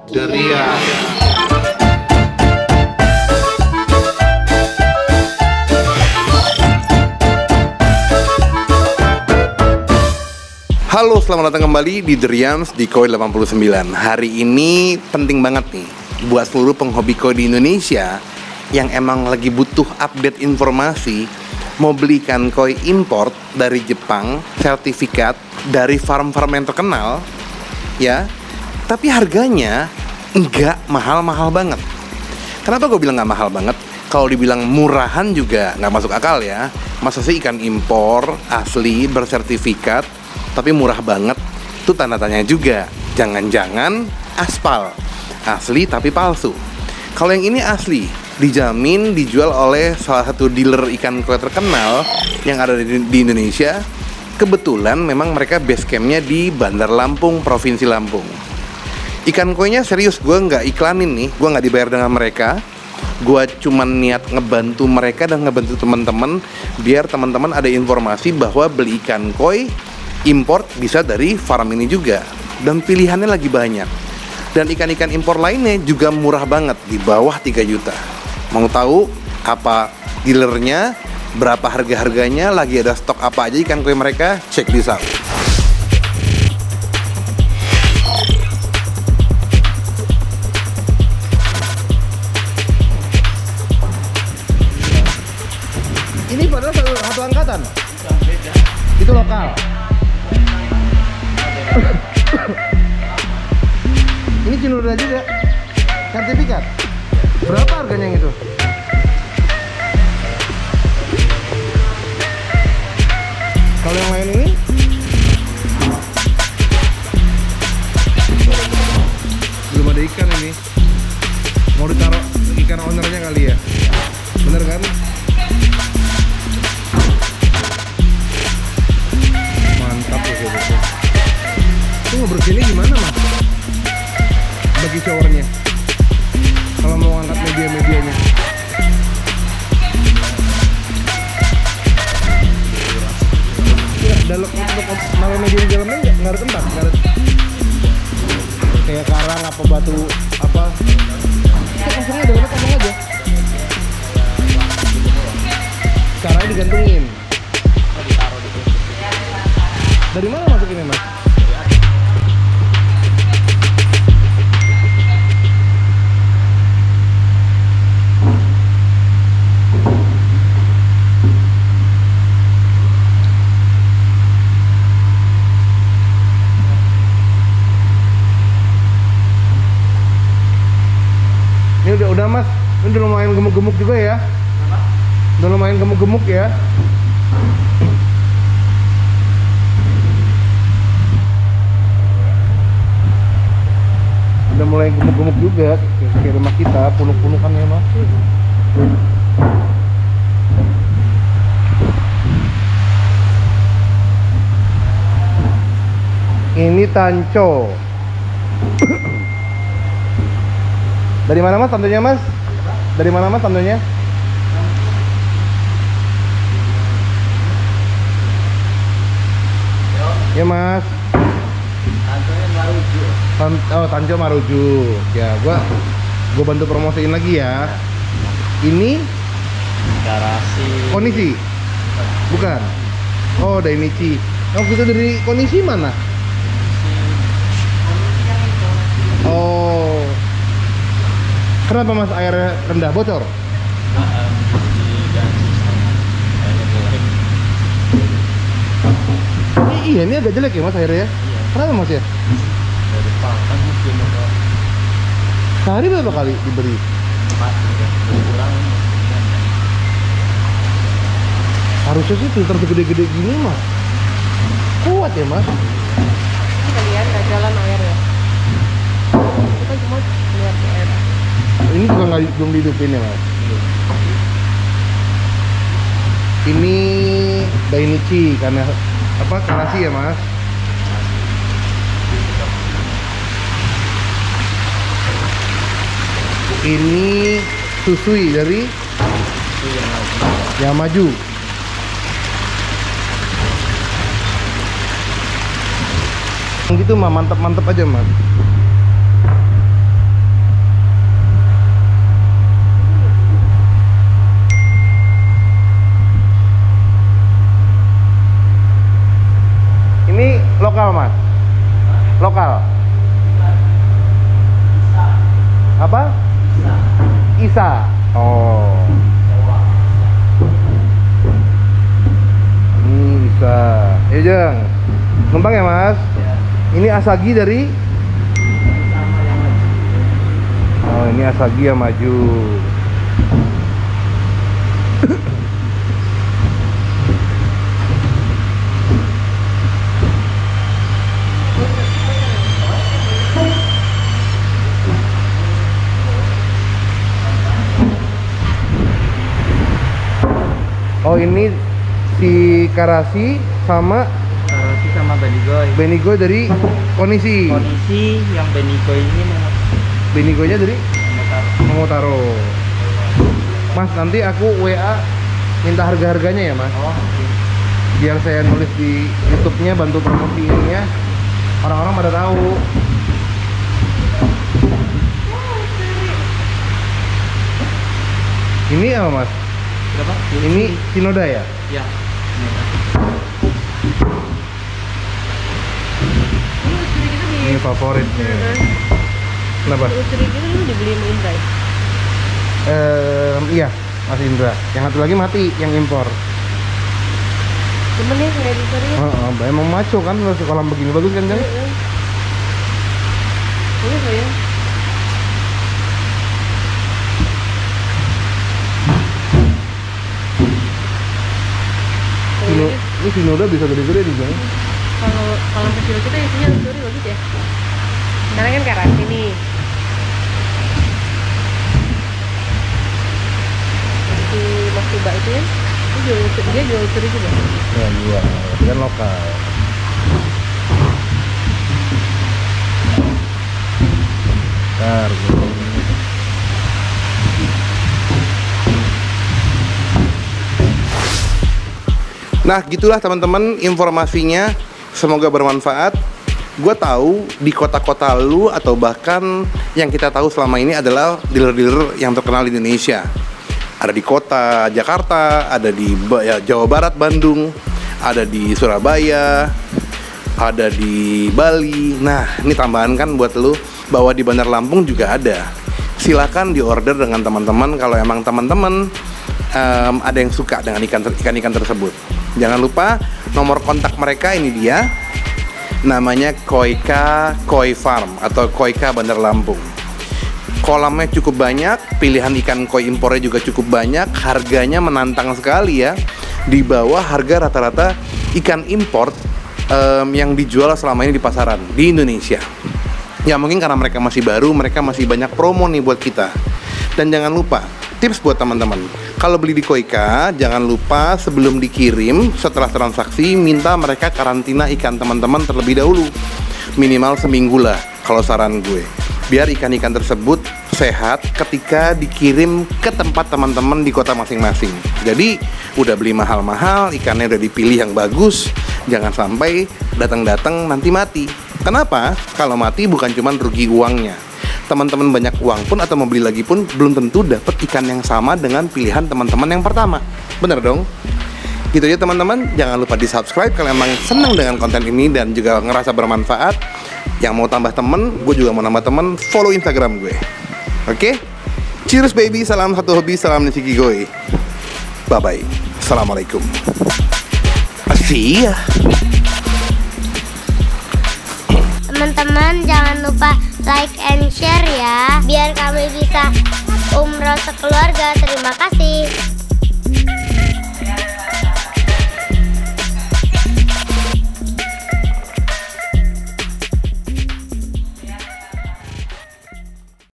Derian. Halo, selamat datang kembali di Derians di Koi 89. Hari ini penting banget nih buat seluruh penghobi koi di Indonesia yang emang lagi butuh update informasi mau beli ikan koi import dari Jepang, sertifikat dari farm-farm yang terkenal, ya. Tapi harganya nggak mahal-mahal banget. Kenapa gue bilang nggak mahal banget? Kalau dibilang murahan juga nggak masuk akal ya. Masa sih ikan impor asli bersertifikat tapi murah banget? Itu tanda tanya juga. Jangan-jangan aspal asli tapi palsu. Kalau yang ini asli, dijamin dijual oleh salah satu dealer ikan koi terkenal yang ada di Indonesia. Kebetulan memang mereka base campnya di Bandar Lampung, Provinsi Lampung. Ikan koinya serius, gue nggak iklanin nih, gue nggak dibayar dengan mereka. Gue cuman niat ngebantu mereka dan ngebantu teman-teman biar teman-teman ada informasi bahwa beli ikan koi import bisa dari farm ini juga. Dan pilihannya lagi banyak. Dan ikan-ikan impor lainnya juga murah banget, di bawah 3 juta. Mau tahu apa dealernya, berapa harga-harganya, lagi ada stok apa aja ikan koi mereka? Check this out. Ini padahal satu angkatan. Itu lokal. Ini Cinura juga. Sertifikat. Berapa harganya yang itu? Kalau yang lain ini? Belum ada ikan ini. Mau ditaruh ikan ownernya kali ya? Bener kan? Mantap ya sobatnya. Itu ngebersihinnya gimana mas? Bagi showernya kalau mau angkat media-medianya. Ya, dalam untuk naruh media di dalamnya nggak ada tempat, nggak ada kayak karang apa batu apa. Itu kosongnya dalamnya kosong aja. Caranya digantungin. Dari mana masukinnya mas? Ini udah mas, ini udah lumayan gemuk-gemuk juga ya. Udah lumayan gemuk-gemuk ya. Udah mulai gemuk-gemuk juga kayak rumah kita, punuk-punukan ya mas. Ini tanco. Dari mana mas tandonya mas? Dari mana mas tandonya? Ya mas. Tanconya Maruju. Oh tanco Maruju. Ya gua bantu promosiin lagi ya. Ini Garasi. Konishi? Bukan. Oh Dainichi. Oh kita dari Konishi mana? Oh. Kenapa mas airnya rendah, bocor? Iya ini agak jelek ya mas airnya ya? Iya. Kenapa mas ya? Dari pakan mungkin Sehari berapa kali diberi? 4 kurang. Harusnya sih filter segede-gede gini mas. Kuat ya mas? Kalian nggak jalan air ya? Kita cuma lihat air. Ini juga belum dihidupin ya mas? Ini Dainichi karena apa? Karashi ya mas? Ini Susui dari Yamaju. Gitu mah mantep-mantep aja mas. Lokal mas? Lokal? Apa? Isa. Oh. Isa. Ayo Jeng. Numpang ya mas? Ini Asagi dari? Oh ini Asagi yang maju. Oh ini si Karasi sama Benigoy dari Kondisi. Kondisi yang Benigoy ini Benigoynya dari Momotaro. Mas nanti aku WA minta harga-harganya ya mas. Oh, Biar saya nulis di YouTube-nya, bantu promosiinnya. Orang-orang pada tahu. Ini apa mas? berapa? Ini Shinoda ya? Ya. Ini favorit nih. Kenapa? Usuri gitu lu dibeliin Indra ya? Iya, Mas Indra. Yang satu lagi mati, yang impor. Cuman ya kayak usuri ya. Emang maco kan, kolam begini bagus kan Jang? Bagus loh ya. Ini Shinoda bisa gede-gede nih Jang. Kalau kecil kita isinya usuri bagus ya. Karena kan Karasi nih. Si Mas Tuba itu ya, dia jual usuri juga. Ya jual, kan lokal. Bentar, nah gitulah teman-teman informasinya, semoga bermanfaat. Gue tahu di kota-kota lu atau bahkan yang kita tahu selama ini adalah dealer-dealer yang terkenal di Indonesia. Ada di kota Jakarta, ada di Jawa Barat, Bandung, ada di Surabaya, ada di Bali. Nah ini tambahan kan buat lu bahwa di Bandar Lampung juga ada. Silakan diorder dengan teman-teman kalau emang teman-teman ada yang suka dengan ikan-ikan tersebut. Jangan lupa nomor kontak mereka ini dia. Namanya Koika Koi Farm atau Koika Bandar Lampung. Kolamnya cukup banyak, pilihan ikan koi impornya juga cukup banyak, harganya menantang sekali ya. Di bawah harga rata-rata ikan import yang dijual selama ini di pasaran di Indonesia. Ya mungkin karena mereka masih baru, mereka masih banyak promo nih buat kita. Dan jangan lupa, tips buat teman-teman, kalau beli di Koika, jangan lupa sebelum dikirim, setelah transaksi, minta mereka karantina ikan teman-teman terlebih dahulu. Minimal seminggu lah, kalau saran gue. Biar ikan-ikan tersebut sehat ketika dikirim ke tempat teman-teman di kota masing-masing. Jadi, udah beli mahal-mahal, ikannya udah dipilih yang bagus, jangan sampai datang-datang nanti mati. Kenapa? Kalau mati bukan cuma rugi uangnya. Teman-teman banyak uang pun atau mau beli lagi pun belum tentu dapat ikan yang sama dengan pilihan teman-teman yang pertama. Bener dong? Gitu aja teman-teman, jangan lupa di subscribe kalau emang senang dengan konten ini dan juga ngerasa bermanfaat. Yang mau tambah temen, gue juga mau nambah temen, follow Instagram gue. Oke? Cheers baby, salam satu hobi, salam Nishiki-goi. Bye-bye. Assalamualaikum. Asyik. Teman-teman jangan lupa like and share ya, biar kami bisa umroh sekeluarga. Terima kasih.